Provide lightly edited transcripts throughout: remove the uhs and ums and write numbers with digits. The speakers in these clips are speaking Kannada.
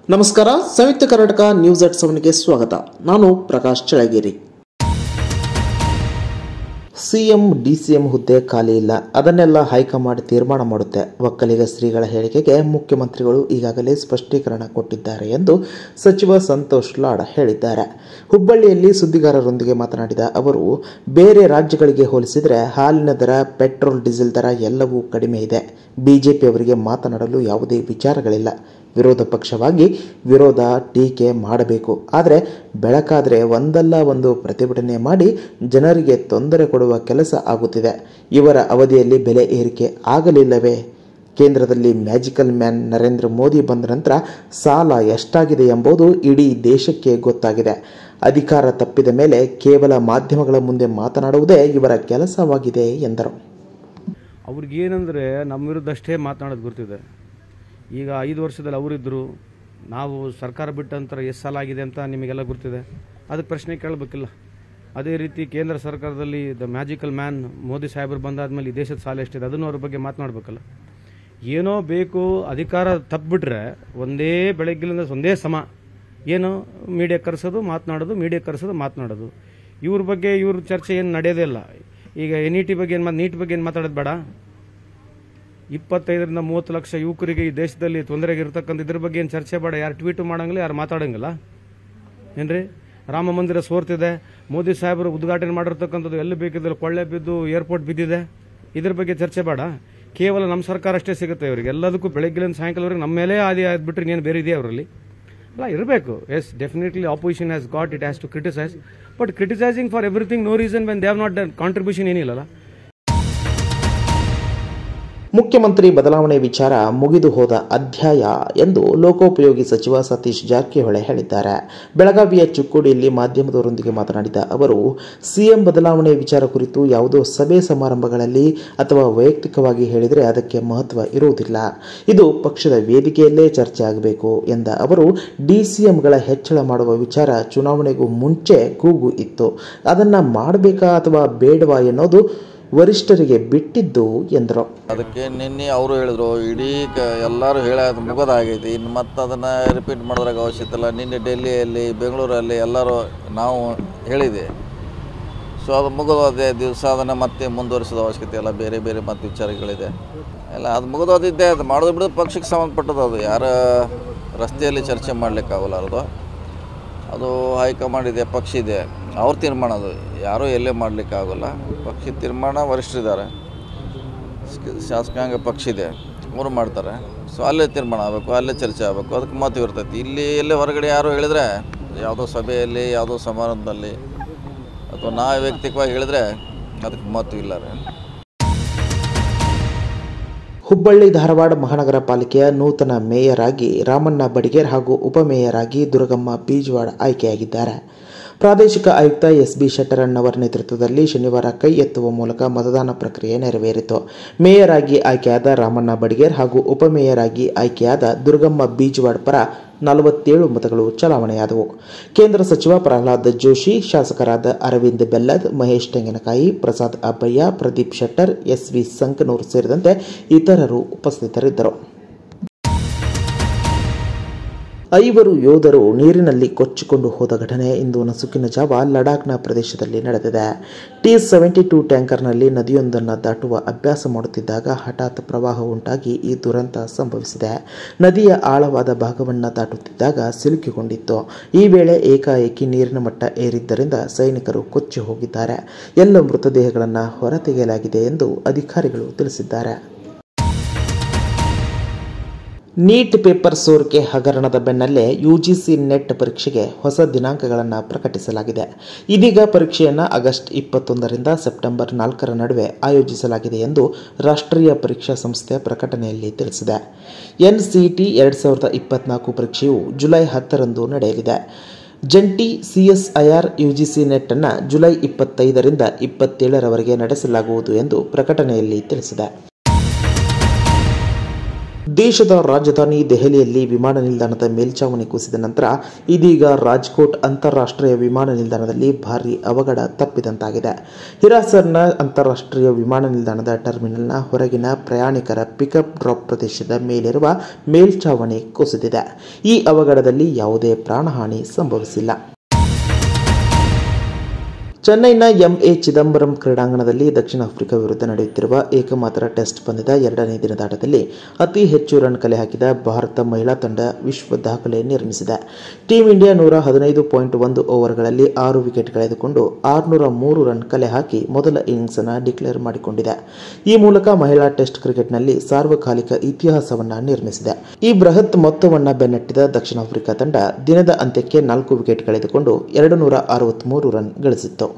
ನಮಸ್ಕಾರ. ಸಂಯುಕ್ತ ಕರ್ನಾಟಕ ನ್ಯೂಸ್ ಅಟ್ 7ಗೆ ಸ್ವಾಗತ. ನಾನು ಪ್ರಕಾಶ್ ಚಳಗೇರಿ. ಸಿಎಂ ಡಿಸಿಎಂ ಹುದ್ದೆ ಖಾಲಿ ಇಲ್ಲ, ಅದನ್ನೆಲ್ಲ ಹೈಕಮಾಂಡ್ ತೀರ್ಮಾನ ಮಾಡುತ್ತೆ. ಒಕ್ಕಲಿಗ ಶ್ರೀಗಳ ಹೇಳಿಕೆಗೆ ಮುಖ್ಯಮಂತ್ರಿಗಳು ಈಗಾಗಲೇ ಸ್ಪಷ್ಟೀಕರಣ ಕೊಟ್ಟಿದ್ದಾರೆ ಎಂದು ಸಚಿವ ಸಂತೋಷ್ ಲಾಡ್ ಹೇಳಿದ್ದಾರೆ. ಹುಬ್ಬಳ್ಳಿಯಲ್ಲಿ ಸುದ್ದಿಗಾರರೊಂದಿಗೆ ಮಾತನಾಡಿದ ಅವರು, ಬೇರೆ ರಾಜ್ಯಗಳಿಗೆ ಹೋಲಿಸಿದರೆ ಹಾಲಿನ ದರ, ಪೆಟ್ರೋಲ್, ಡೀಸೆಲ್ ದರ ಎಲ್ಲವೂ ಕಡಿಮೆ ಇದೆ. ಬಿಜೆಪಿಯವರಿಗೆ ಮಾತನಾಡಲು ಯಾವುದೇ ವಿಚಾರಗಳಿಲ್ಲ. ವಿರೋಧ ಪಕ್ಷವಾಗಿ ವಿರೋಧ ಟೀಕೆ ಮಾಡಬೇಕು, ಆದರೆ ಬೆಳಕಾದರೆ ಒಂದಲ್ಲ ಒಂದು ಪ್ರತಿಭಟನೆ ಮಾಡಿ ಜನರಿಗೆ ತೊಂದರೆ ಕೊಡುವ ಕೆಲಸ ಆಗುತ್ತಿದೆ. ಇವರ ಅವಧಿಯಲ್ಲಿ ಬೆಲೆ ಏರಿಕೆ ಆಗಲಿಲ್ಲವೇ? ಕೇಂದ್ರದಲ್ಲಿ ಮ್ಯಾಜಿಕಲ್ ಮ್ಯಾನ್ ನರೇಂದ್ರ ಮೋದಿ ಬಂದ ನಂತರ ಸಾಲ ಎಷ್ಟಾಗಿದೆ ಎಂಬುದು ಇಡೀ ದೇಶಕ್ಕೆ ಗೊತ್ತಾಗಿದೆ. ಅಧಿಕಾರ ತಪ್ಪಿದ ಮೇಲೆ ಕೇವಲ ಮಾಧ್ಯಮಗಳ ಮುಂದೆ ಮಾತನಾಡುವುದೇ ಇವರ ಕೆಲಸವಾಗಿದೆ ಎಂದರು. ಅವ್ರಿಗೇನೆಂದರೆ ನಮ್ಮ ವಿರುದ್ಧ ಅಷ್ಟೇ ಮಾತನಾಡೋದು ಗೊತ್ತಿದೆ. ಈಗ 5 ವರ್ಷದಲ್ಲಿ ಅವರಿದ್ದರು, ನಾವು ಸರ್ಕಾರ ಬಿಟ್ಟ ನಂತರ ಎಷ್ಟು ಸಾಲ ಆಗಿದೆ ಅಂತ ನಿಮಗೆಲ್ಲ ಗೊತ್ತಿದೆ. ಅದಕ್ಕೆ ಪ್ರಶ್ನೆ ಕೇಳಬೇಕಿಲ್ಲ. ಅದೇ ರೀತಿ ಕೇಂದ್ರ ಸರ್ಕಾರದಲ್ಲಿ ದ ಮ್ಯಾಜಿಕಲ್ ಮ್ಯಾನ್ ಮೋದಿ ಸಾಹೇಬರು ಬಂದಾದ್ಮೇಲೆ ಈ ದೇಶದ ಸಾಲ ಎಷ್ಟಿದೆ ಅದನ್ನು ಅವ್ರ ಬಗ್ಗೆ ಮಾತನಾಡಬೇಕಲ್ಲ. ಏನೋ ಬೇಕು, ಅಧಿಕಾರ ತಪ್ಪಿಬಿಟ್ರೆ ಒಂದೇ ಬೆಳಗ್ಗಿಲಿಂದ ಒಂದೇ ಸಮ ಏನು ಮೀಡಿಯಾ ಕರೆಸೋದು ಮಾತನಾಡೋದು, ಮೀಡಿಯಾ ಕರೆಸೋದು ಮಾತನಾಡೋದು. ಇವ್ರ ಬಗ್ಗೆ ಇವ್ರ ಚರ್ಚೆ ಏನು ನಡೆಯೋದೇ ಇಲ್ಲ. ಈಗ NET ಬಗ್ಗೆ ನೀಟ್ ಬಗ್ಗೆ ಏನು ಮಾತಾಡೋದು ಬೇಡ. 25 ರಿಂದ 30 ಲಕ್ಷ ಯುವಕರಿಗೆ ಈ ದೇಶದಲ್ಲಿ ತೊಂದರೆಗಿರ್ತಕ್ಕಂಥ ಇದ್ರ ಬಗ್ಗೆ ಏನು ಚರ್ಚೆ ಬೇಡ. ಯಾರು ಟ್ವೀಟು ಮಾಡಂಗಿಲ್ಲ, ಯಾರು ಮಾತಾಡಂಗಿಲ್ಲ ಏನ್ರಿ. ರಾಮ ಮಂದಿರ ಸೋರ್ತಿದೆ, ಮೋದಿ ಸಾಹೇಬರು ಉದ್ಘಾಟನೆ ಮಾಡಿರ್ತಕ್ಕಂಥದ್ದು ಎಲ್ಲಿ ಬೇಕಿದ್ದಲ್ಲಿ ಕೊಳ್ಳೆ ಬಿದ್ದು ಏರ್ಪೋರ್ಟ್ ಬಿದ್ದಿದೆ. ಇದ್ರ ಬಗ್ಗೆ ಚರ್ಚೆ ಬೇಡ. ಕೇವಲ ನಮ್ಮ ಸರ್ಕಾರ ಅಷ್ಟೇ ಸಿಗುತ್ತೆ ಇವರಿಗೆ. ಎಲ್ಲದಕ್ಕೂ ಬೆಳಗ್ಗಿಲಿಂದ ಸಾಯಂಕಾಲವರೆಗೆ ನಮ್ಮ ಮೇಲೆ ಆದಿ ಆದ್ಬಿಟ್ರೆ ಇನ್ನೇನು ಬೇರೆ ಇದೆಯಾ ಅವರಲ್ಲಿ? ಅಲ್ಲ, ಇರಬೇಕು. Yes, definitely opposition has got it has to criticise, but criticising for everything no reason when they have not done contribution ಏನಿಲ್ಲಲ್ಲ. ಮುಖ್ಯಮಂತ್ರಿ ಬದಲಾವಣೆ ವಿಚಾರ ಮುಗಿದು ಹೋದ ಅಧ್ಯಾಯ ಎಂದು ಲೋಕೋಪಯೋಗಿ ಸಚಿವ ಸತೀಶ್ ಜಾರಕಿಹೊಳಿ ಹೇಳಿದ್ದಾರೆ. ಬೆಳಗಾವಿಯ ಚಿಕ್ಕೋಡಿಯಲ್ಲಿ ಮಾಧ್ಯಮದವರೊಂದಿಗೆ ಮಾತನಾಡಿದ ಅವರು, ಸಿಎಂ ಬದಲಾವಣೆ ವಿಚಾರ ಕುರಿತು ಯಾವುದೋ ಸಭೆ ಸಮಾರಂಭಗಳಲ್ಲಿ ಅಥವಾ ವೈಯಕ್ತಿಕವಾಗಿ ಹೇಳಿದರೆ ಅದಕ್ಕೆ ಮಹತ್ವ ಇರುವುದಿಲ್ಲ. ಇದು ಪಕ್ಷದ ವೇದಿಕೆಯಲ್ಲೇ ಚರ್ಚೆ ಆಗಬೇಕು ಎಂದ ಅವರು, ಡಿಸಿಎಂಗಳ ಹೆಚ್ಚಳ ಮಾಡುವ ವಿಚಾರ ಚುನಾವಣೆಗೂ ಮುಂಚೆ ಕೂಗು ಇತ್ತು. ಅದನ್ನು ಮಾಡಬೇಕಾ ಅಥವಾ ಬೇಡವಾ ಎನ್ನುವುದು ವರಿಷ್ಠರಿಗೆ ಬಿಟ್ಟಿದ್ದು ಎಂದರು. ಅದಕ್ಕೆ ನಿನ್ನೆ ಅವರು ಹೇಳಿದ್ರು, ಇಡೀ ಎಲ್ಲರೂ ಹೇಳೋದು ಮುಗೋದಾಗೈತಿ, ಇನ್ನು ಮತ್ತೆ ಅದನ್ನು ರಿಪೀಟ್ ಮಾಡೋದ್ರಾಗ ಅವಶ್ಯಕತೆ ಇಲ್ಲ. ನಿನ್ನೆ ಡೆಲ್ಲಿಯಲ್ಲಿ, ಬೆಂಗಳೂರಲ್ಲಿ ಎಲ್ಲರೂ ನಾವು ಹೇಳಿದೆ. ಸೊ ಅದು ಮುಗಿದೋದೇ ದಿವಸ ಅದನ್ನು ಮತ್ತೆ ಮುಂದುವರಿಸೋದು ಅವಶ್ಯಕತೆ ಇಲ್ಲ. ಬೇರೆ ಬೇರೆ ಮತ್ತೆ ವಿಚಾರಗಳಿದೆ ಎಲ್ಲ, ಅದು ಮುಗಿದೋದಿದ್ದೆ. ಅದು ಮಾಡೋದು ಬಿಡೋದು ಪಕ್ಷಕ್ಕೆ ಸಂಬಂಧಪಟ್ಟದ್ದು. ಅದು ಯಾರ ರಸ್ತೆಯಲ್ಲಿ ಚರ್ಚೆ ಮಾಡಲಿಕ್ಕಾಗಲ್ಲ. ಅದು ಹೈಕಮಾಂಡ್ ಇದೆ, ಪಕ್ಷ ಇದೆ, ಅವ್ರ ತೀರ್ಮಾನ. ಅದು ಯಾರೂ ಎಲ್ಲೇ ಮಾಡಲಿಕ್ಕಾಗಲ್ಲ. ಪಕ್ಷದ ತೀರ್ಮಾನ ವರಿಷ್ಠರಿದ್ದಾರೆ, ಶಾಸಕಾಂಗ ಪಕ್ಷ ಇದೆ, ಅವರು ಮಾಡ್ತಾರೆ. ಸೊ ಅಲ್ಲೇ ತೀರ್ಮಾನ ಆಗಬೇಕು, ಅಲ್ಲೇ ಚರ್ಚೆ ಆಗಬೇಕು, ಅದಕ್ಕೆ ಮಹತ್ವ ಇರ್ತೈತಿ. ಇಲ್ಲಿ ಎಲ್ಲೇ ಹೊರಗಡೆ ಯಾರು ಹೇಳಿದರೆ, ಯಾವುದೋ ಸಭೆಯಲ್ಲಿ, ಯಾವುದೋ ಸಮಾರಂಭದಲ್ಲಿ ಅಥವಾ ನಾವು ವೈಯಕ್ತಿಕವಾಗಿ ಹೇಳಿದರೆ ಅದಕ್ಕೆ ಮಹತ್ವ ಇಲ್ಲ ರೀ. ಹುಬ್ಬಳ್ಳಿ ಧಾರವಾಡ ಮಹಾನಗರ ಪಾಲಿಕೆಯ ನೂತನ ಮೇಯರ್ ಆಗಿ ರಾಮಣ್ಣ ಬಡಿಗೇರ್ ಹಾಗೂ ಉಪಮೇಯರ್ ಆಗಿ ದುರ್ಗಮ್ಮ ಬೀಜವಾಡ ಆಯ್ಕೆಯಾಗಿದ್ದಾರೆ. ಪ್ರಾದೇಶಿಕ ಆಯುಕ್ತ SB ಶೆಟ್ಟರಣ್ಣವರ ನೇತೃತ್ವದಲ್ಲಿ ಶನಿವಾರ ಕೈ ಎತ್ತುವ ಮೂಲಕ ಮತದಾನ ಪ್ರಕ್ರಿಯೆ ನೆರವೇರಿತು. ಮೇಯರ್ ಆಗಿ ಆಯ್ಕೆಯಾದ ರಾಮಣ್ಣ ಬಡಿಗೇರ್ ಹಾಗೂ ಉಪಮೇಯರ್ ಆಗಿ ಆಯ್ಕೆಯಾದ ದುರ್ಗಮ್ಮ ಬೀಜವಾಡ ಪರ 47 ಮತಗಳು ಚಲಾವಣೆಯಾದವು. ಕೇಂದ್ರ ಸಚಿವ ಪ್ರಹ್ಲಾದ್ ಜೋಶಿ, ಶಾಸಕರಾದ ಅರವಿಂದ್ ಬೆಲ್ಲದ್, ಮಹೇಶ್ ತೆಂಗಿನಕಾಯಿ, ಪ್ರಸಾದ್ ಅಬ್ಬಯ್ಯ, ಪ್ರದೀಪ್ ಶೆಟ್ಟರ್, SV ಸಂಕನೂರ್ ಸೇರಿದಂತೆ ಇತರರು ಉಪಸ್ಥಿತರಿದ್ದರು. 5 ಯೋಧರು ನೀರಿನಲ್ಲಿ ಕೊಚ್ಚಿಕೊಂಡು ಹೋದ ಘಟನೆ ಇಂದು ನಸುಕಿನ ಜಾವ ಲಡಾಖ್ನ ಪ್ರದೇಶದಲ್ಲಿ ನಡೆದಿದೆ. T-72 ಟ್ಯಾಂಕರ್ನಲ್ಲಿ ನದಿಯೊಂದನ್ನು ದಾಟುವ ಅಭ್ಯಾಸ ಮಾಡುತ್ತಿದ್ದಾಗ ಹಠಾತ್ ಪ್ರವಾಹ ಉಂಟಾಗಿ ಈ ದುರಂತ ಸಂಭವಿಸಿದೆ. ನದಿಯ ಆಳವಾದ ಭಾಗವನ್ನು ದಾಟುತ್ತಿದ್ದಾಗ ಸಿಲುಕಿಕೊಂಡಿತ್ತು. ಈ ವೇಳೆ ಏಕಾಏಕಿ ನೀರಿನ ಮಟ್ಟ ಏರಿದ್ದರಿಂದ ಸೈನಿಕರು ಕೊಚ್ಚಿ ಹೋಗಿದ್ದಾರೆ. ಎಲ್ಲ ಮೃತದೇಹಗಳನ್ನು ಹೊರತೆಗೆಯಲಾಗಿದೆ ಎಂದು ಅಧಿಕಾರಿಗಳು ತಿಳಿಸಿದ್ದಾರೆ. ನೀಟ್ ಪೇಪರ್ ಸೋರಿಕೆ ಹಗರಣದ ಬೆನ್ನಲ್ಲೇ UGC ನೆಟ್ ಪರೀಕ್ಷೆಗೆ ಹೊಸ ದಿನಾಂಕಗಳನ್ನು ಪ್ರಕಟಿಸಲಾಗಿದೆ. ಇದೀಗ ಪರೀಕ್ಷೆಯನ್ನು ಆಗಸ್ಟ್ 21 ರಿಂದ ಸೆಪ್ಟೆಂಬರ್ 4 ನಡುವೆ ಆಯೋಜಿಸಲಾಗಿದೆ ಎಂದು ರಾಷ್ಟ್ರೀಯ ಪರೀಕ್ಷಾ ಸಂಸ್ಥೆ ಪ್ರಕಟಣೆಯಲ್ಲಿ ತಿಳಿಸಿದೆ. NCET 2024 ಪರೀಕ್ಷೆಯು ಜುಲೈ 10 ರಂದು ನಡೆಯಲಿದೆ. ಜಂಟಿ CSIR UGC ನೆಟ್ ಅನ್ನು ಜುಲೈ 25 ರಿಂದ 27 ರವರೆಗೆ ನಡೆಸಲಾಗುವುದು ಎಂದು ಪ್ರಕಟಣೆಯಲ್ಲಿ ತಿಳಿಸಿದೆ. ದೇಶದ ರಾಜಧಾನಿ ದೆಹಲಿಯಲ್ಲಿ ವಿಮಾನ ನಿಲ್ದಾಣದ ಮೇಲ್ಛಾವಣಿ ಕುಸಿದ ನಂತರ ಇದೀಗ ರಾಜ್ಕೋಟ್ ಅಂತಾರಾಷ್ಟ್ರೀಯ ವಿಮಾನ ನಿಲ್ದಾಣದಲ್ಲಿ ಭಾರೀ ಅವಘಡ ತಪ್ಪಿದಂತಾಗಿದೆ. ಹಿರಾಸರ್ನ ಅಂತಾರಾಷ್ಟ್ರೀಯ ವಿಮಾನ ನಿಲ್ದಾಣದ ಟರ್ಮಿನಲ್ನ ಹೊರಗಿನ ಪ್ರಯಾಣಿಕರ ಪಿಕಪ್ ಡ್ರಾಪ್ ಪ್ರದೇಶದ ಮೇಲಿರುವ ಮೇಲ್ಛಾವಣಿ ಕುಸಿದಿದೆ. ಈ ಅವಘಡದಲ್ಲಿ ಯಾವುದೇ ಪ್ರಾಣಹಾನಿ ಸಂಭವಿಸಿಲ್ಲ. ಚೆನ್ನೈನ ಎಂಎ ಚಿದಂಬರಂ ಕ್ರೀಡಾಂಗಣದಲ್ಲಿ ದಕ್ಷಿಣ ಆಫ್ರಿಕಾ ವಿರುದ್ಧ ನಡೆಯುತ್ತಿರುವ ಏಕಮಾತ್ರ ಟೆಸ್ಟ್ ಪಂದ್ಯದ 2ನೇ ದಿನದ ಆಟದಲ್ಲಿ ಅತಿ ಹೆಚ್ಚು ರನ್ ಕಲೆ ಹಾಕಿದ ಭಾರತ ಮಹಿಳಾ ತಂಡ ವಿಶ್ವ ದಾಖಲೆ ನಿರ್ಮಿಸಿದೆ. ಟೀಂ ಇಂಡಿಯಾ 115.1 ಓವರ್ಗಳಲ್ಲಿ 6 ವಿಕೆಟ್ ಕಳೆದುಕೊಂಡು 603 ರನ್ ಕಲೆ ಹಾಕಿ ಮೊದಲ ಇನ್ನಿಂಗ್ಸ್ ಅನ್ನು ಡಿಕ್ಲೇರ್ ಮಾಡಿಕೊಂಡಿದೆ. ಈ ಮೂಲಕ ಮಹಿಳಾ ಟೆಸ್ಟ್ ಕ್ರಿಕೆಟ್ನಲ್ಲಿ ಸಾರ್ವಕಾಲಿಕ ಇತಿಹಾಸವನ್ನ ನಿರ್ಮಿಸಿದೆ. ಈ ಬೃಹತ್ ಮೊತ್ತವನ್ನ ಬೆನ್ನಟ್ಟಿದ ದಕ್ಷಿಣ ಆಫ್ರಿಕಾ ತಂಡ ದಿನದ ಅಂತ್ಯಕ್ಕೆ 4 ವಿಕೆಟ್ ಕಳೆದುಕೊಂಡು 263 ರನ್ ಗಳಿಸಿತ್ತು.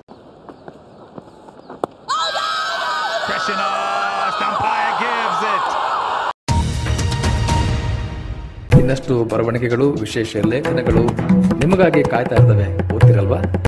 ಇನ್ನಷ್ಟು ಬರವಣಿಗೆಗಳು, ವಿಶೇಷ ಲೇಖನಗಳು ನಿಮಗಾಗಿ ಕಾಯ್ತಾ ಇರ್ತವೆ. ಓದ್ತಿರಲ್ವಾ?